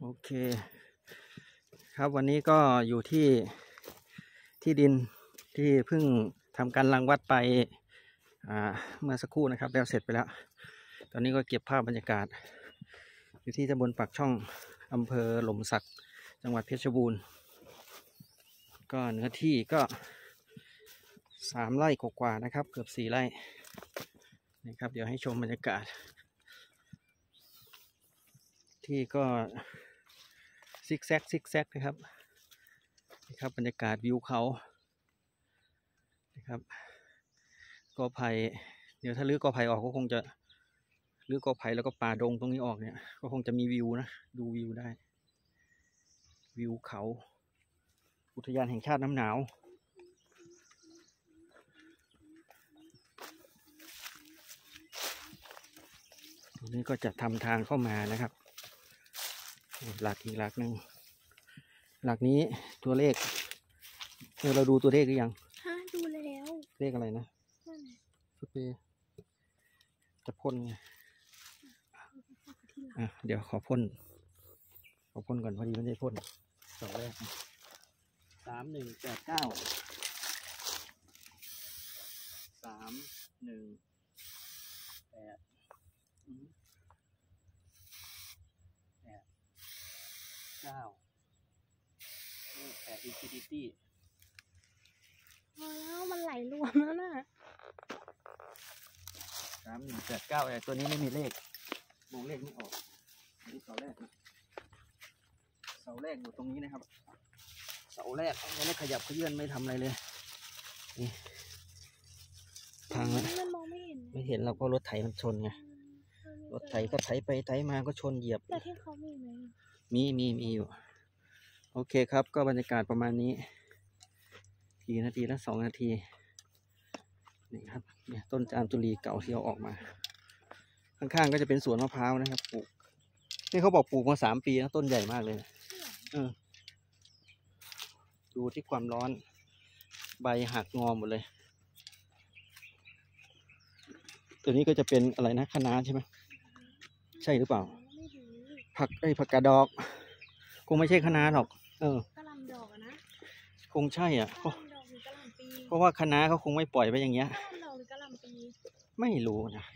โอเคครับวันนี้ก็อยู่ที่ดินที่เพิ่งทำการรังวัดไปเมื่อสักครู่นะครับแล้วเสร็จไปแล้วตอนนี้ก็เก็บภาพบรรยากาศอยู่ที่ตำบลปากช่องอำเภอหล่มสักจังหวัดเพชรบูรณ์ก็เนื้อที่ก็3 ไร่กว่าๆนะครับเกือบ4 ไร่นะครับเดี๋ยวให้ชมบรรยากาศที่ก็ซิกแซกนะครับบรรยากาศวิวเขานะครับกอไผ่เดี๋ยวถ้าลื้อกอไผ่ออกก็คงจะลื้อกอไผ่แล้วก็ป่าดงตรงนี้ออกเนี่ยก็คงจะมีวิวนะดูวิวได้วิวเขาอุทยานแห่งชาติน้ำหนาวตรงนี้ก็จะทำทางเข้ามานะครับหลักอีกหลักหนึ่งหลักนี้ตัวเลขเราดูตัวเลขหรือยังดูแล้วเลขอะไรนะสเปรย์จะพ่นไงเดี๋ยวขอพ่นก่อนพอดีไม่ได้พ่นเสาแรก3189 8 Infinity พอแล้วมันไหลรวมแล้วน่ะ 3189ตัวนี้ไม่มีเลขมองเลขไม่ออกนี่เสาแรกอยู่ตรงนี้นะครับเสาแรกไม่ได้ขยับเขยื่อนไม่ทำอะไรเลยนี่ทางมันมองไม่เห็นเราก็รถไถมันชนไงรถไถก็ไถไปไถมาก็ชนเหยียบแต่ที่เขามีไหมมีอยู่โอเคครับก็บรรยากาศประมาณนี้กี่นาทีละ2 นาทีนี่ครับเนี่ยต้นจามจุลีเก่าที่เอาออกมาข้างๆก็จะเป็นสวนมะพร้าวนะครับปลูกนี่เขาบอกปลูกมา3 ปีแล้วต้นใหญ่มากเลยดูที่ความร้อนใบหักงอหมดเลยตัวนี้ก็จะเป็นอะไรนะคะน้าใช่ไหมใช่หรือเปล่าผักกาดดอกคงไม่ใช่คะน้าหรอกกะหล่ำดอกนะคงใช่อ่ะเพราะว่าคะน้าเขาคงไม่ปล่อยไปอย่างเงี้ยไม่รู้นะ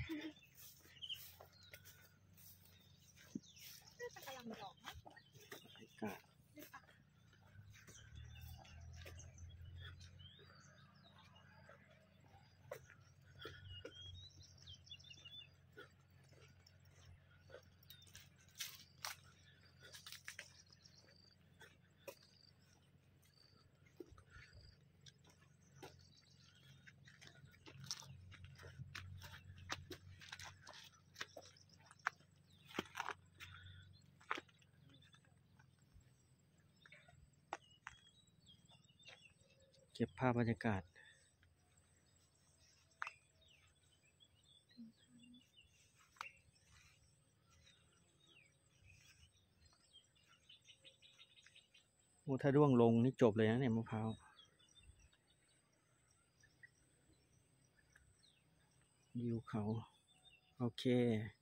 เก็บภาพบรรยากาศถ้าร่วงลงนี่จบเลยนะเนี่ยมะพร้าววิวเขาโอเค